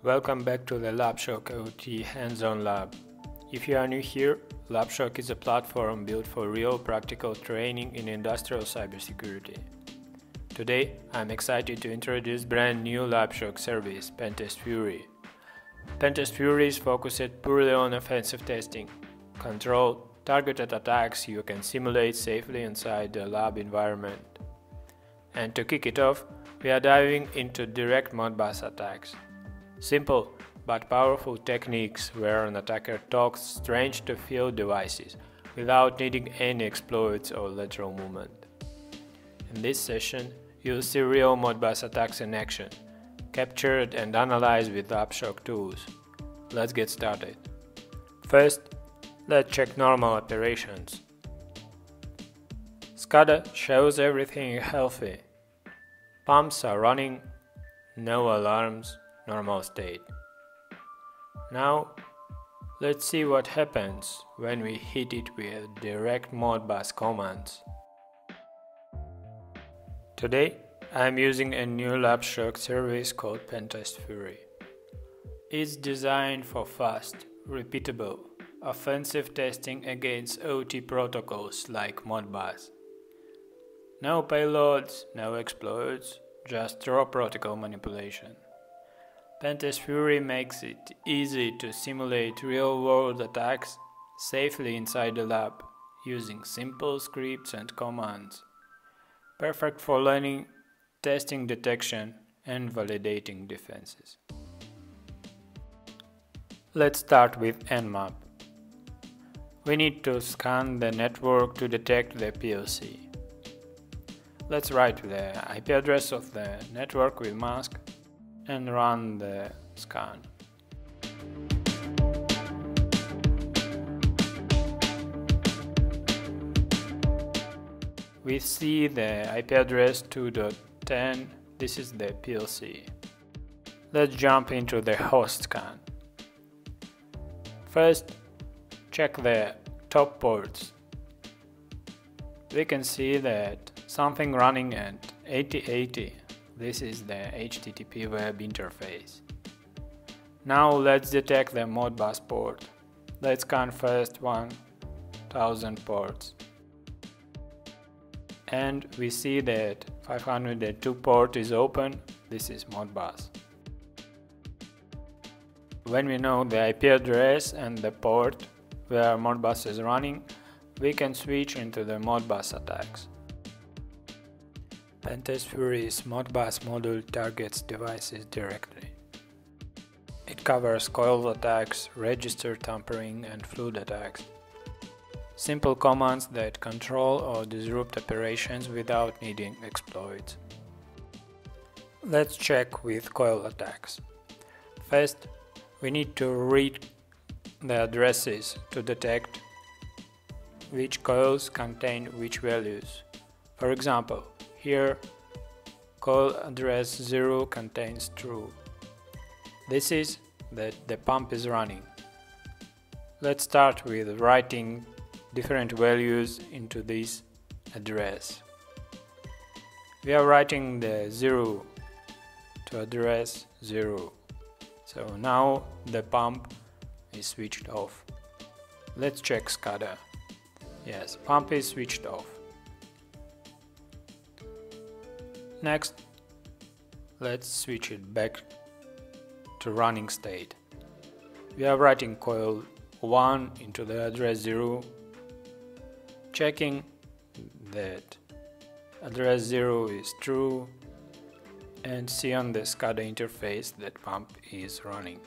Welcome back to the Labshock OT hands-on lab. If you are new here, Labshock is a platform built for real practical training in industrial cybersecurity. Today, I'm excited to introduce brand new Labshock service, Pentest Fury. Pentest Fury is focused purely on offensive testing, controlled, targeted attacks you can simulate safely inside the lab environment. And to kick it off, we are diving into direct Modbus attacks. Simple but powerful techniques where an attacker talks strange to field devices without needing any exploits or lateral movement. In this session, you'll see real Modbus attacks in action, captured and analyzed with Labshock tools. Let's get started. First, let's check normal operations. SCADA shows everything healthy. Pumps are running, no alarms, normal state. Now, let's see what happens when we hit it with direct Modbus commands. Today, I am using a new Labshock service called Pentest Fury. It's designed for fast, repeatable, offensive testing against OT protocols like Modbus. No payloads, no exploits, just raw protocol manipulation. Pentest Fury makes it easy to simulate real-world attacks safely inside the lab using simple scripts and commands. Perfect for learning, testing detection, and validating defenses. Let's start with Nmap. We need to scan the network to detect the PLC. Let's write the IP address of the network with mask and run the scan. We see the IP address 2.10, this is the PLC. Let's jump into the host scan. First, check the top ports. We can see that something running at 8080. This is the HTTP web interface. Now let's detect the Modbus port. Let's scan first 1000 ports. And we see that 502 port is open. This is Modbus. When we know the IP address and the port where Modbus is running, we can switch into the Modbus attacks. Pentest Fury's Modbus module targets devices directly. It covers coil attacks, register tampering, and flood attacks. Simple commands that control or disrupt operations without needing exploits. Let's check with coil attacks. First, we need to read the addresses to detect which coils contain which values. For example, here, coil address 0 contains true. This is that the pump is running. Let's start with writing different values into this address. We are writing the 0 to address 0. So now the pump is switched off. Let's check SCADA. Yes, pump is switched off. Next, let's switch it back to running state. We are writing coil 1 into the address 0, checking that address 0 is true, and see on the SCADA interface that pump is running.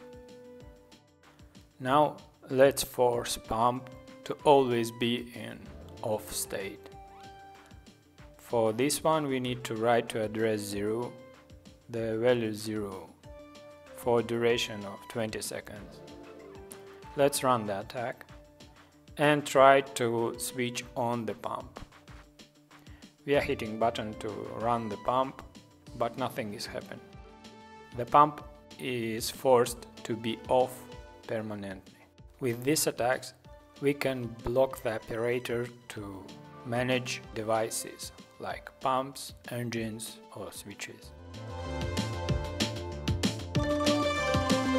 Now let's force pump to always be in off state. For this one, we need to write to address 0 the value 0 for duration of 20 seconds. Let's run the attack and try to switch on the pump. We are hitting button to run the pump, but nothing is happening. The pump is forced to be off permanently. With these attacks, we can block the operator to manage devices like pumps, engines, or switches.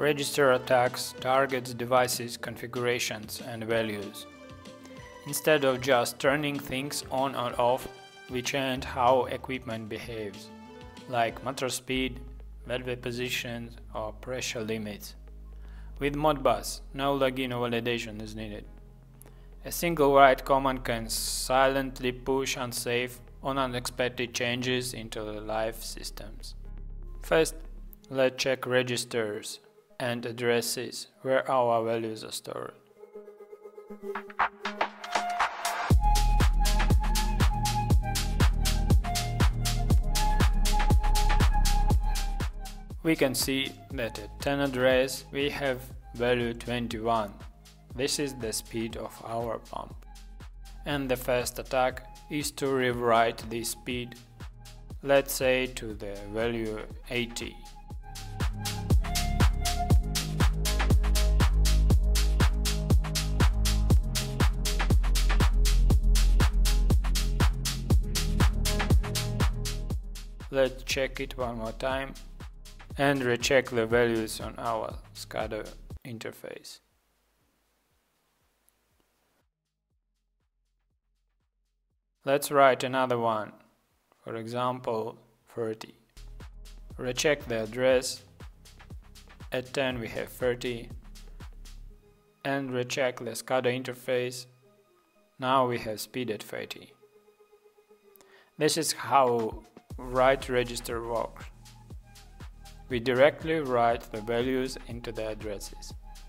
Register attacks targets devices' configurations and values. Instead of just turning things on or off, we change how equipment behaves, like motor speed, valve positions, or pressure limits. With Modbus, no login or validation is needed. A single write command can silently push unsafe or unexpected changes into the live systems. First, let's check registers and addresses where our values are stored. We can see that at 10 address we have value 21. This is the speed of our pump. And the first attack is to rewrite this speed, let's say to the value 80. Let's check it one more time and recheck the values on our SCADA interface. Let's write another one, for example 30. Recheck the address, at 10 we have 30, and recheck the SCADA interface, now we have speed at 30. This is how write register works. We directly write the values into the addresses.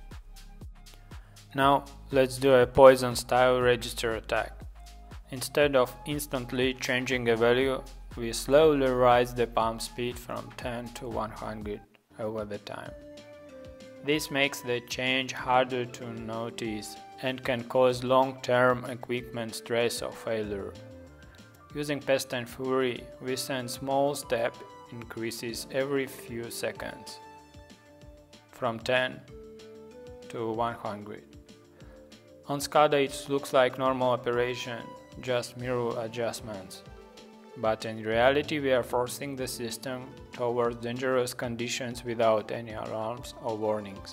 Now let's do a poison style register attack. Instead of instantly changing a value, we slowly rise the pump speed from 10 to 100 over the time. This makes the change harder to notice and can cause long-term equipment stress or failure. Using Pest and Fury, we send small step increases every few seconds, from 10 to 100. On SCADA it looks like normal operation, just mirror adjustments. But in reality we are forcing the system towards dangerous conditions without any alarms or warnings.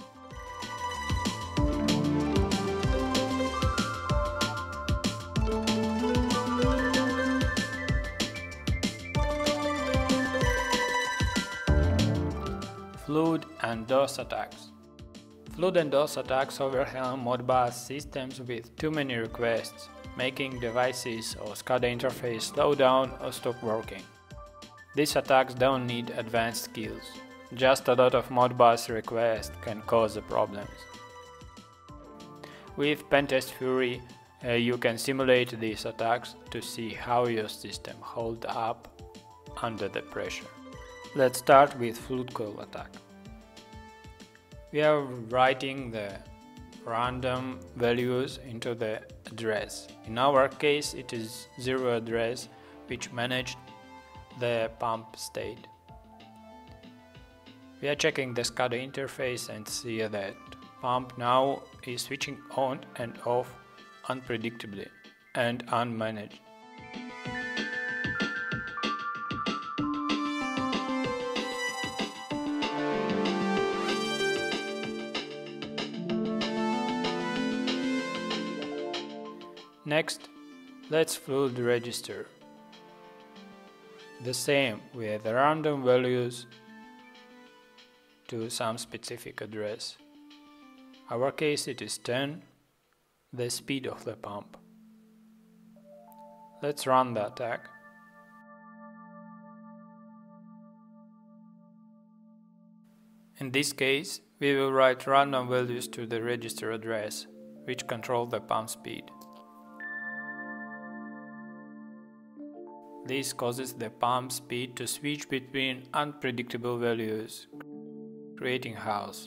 Flood and DOS attacks. Flood and DOS attacks overwhelm Modbus systems with too many requests, making devices or SCADA interface slow down or stop working. These attacks don't need advanced skills. Just a lot of Modbus requests can cause the problems. With Pentest Fury, you can simulate these attacks to see how your system holds up under the pressure. Let's start with flood coil attack. We are writing the random values into the address. In our case it is 0 address, which managed the pump state. We are checking the SCADA interface and see that pump now is switching on and off unpredictably and unmanaged. Next, let's flood register. The same with random values to some specific address. Our case it is 10, the speed of the pump. Let's run the attack. In this case, we will write random values to the register address, which control the pump speed. This causes the pump speed to switch between unpredictable values, creating chaos.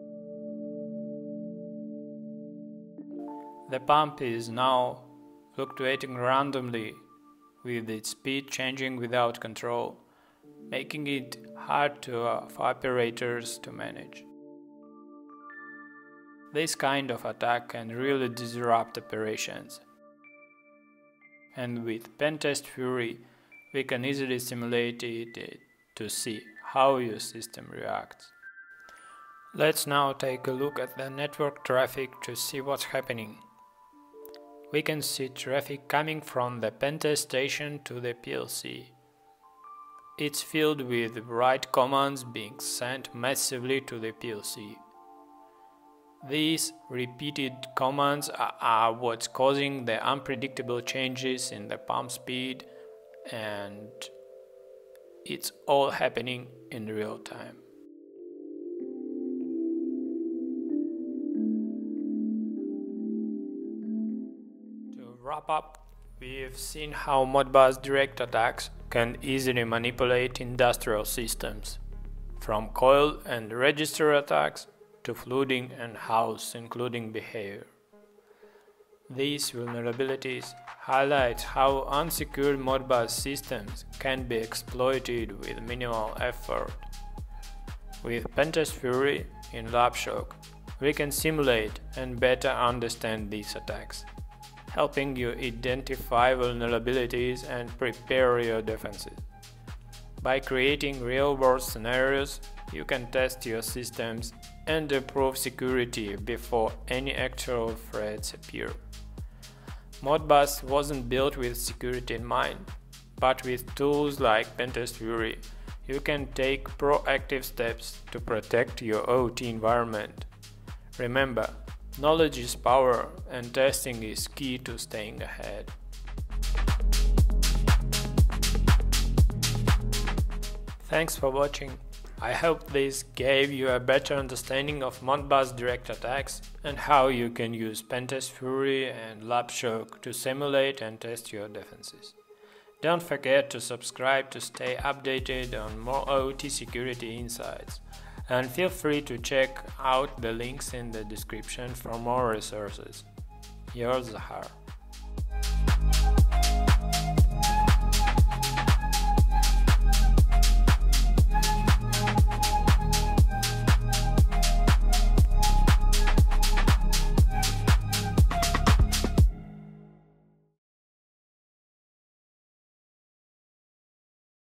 The pump is now fluctuating randomly, with its speed changing without control, making it hard for operators to manage. This kind of attack can really disrupt operations. And with Pentest Fury, we can easily simulate it to see how your system reacts. Let's now take a look at the network traffic to see what's happening. We can see traffic coming from the Pentest station to the PLC. It's filled with write commands being sent massively to the PLC. These repeated commands are what's causing the unpredictable changes in the pump speed, and it's all happening in real time. To wrap up, we've seen how Modbus direct attacks can easily manipulate industrial systems, from coil and register attacks to flooding and house including behavior. These vulnerabilities highlight how unsecured Modbus systems can be exploited with minimal effort. With Pentest Fury in Labshock, we can simulate and better understand these attacks, helping you identify vulnerabilities and prepare your defenses. By creating real-world scenarios, you can test your systems and improve security before any actual threats appear. Modbus wasn't built with security in mind, but with tools like Pentest Fury, you can take proactive steps to protect your OT environment. Remember, knowledge is power, and testing is key to staying ahead. Thanks for watching. I hope this gave you a better understanding of Modbus direct attacks and how you can use Pentest Fury and Labshock to simulate and test your defenses. Don't forget to subscribe to stay updated on more OT security insights, and feel free to check out the links in the description for more resources. Yours Zahar.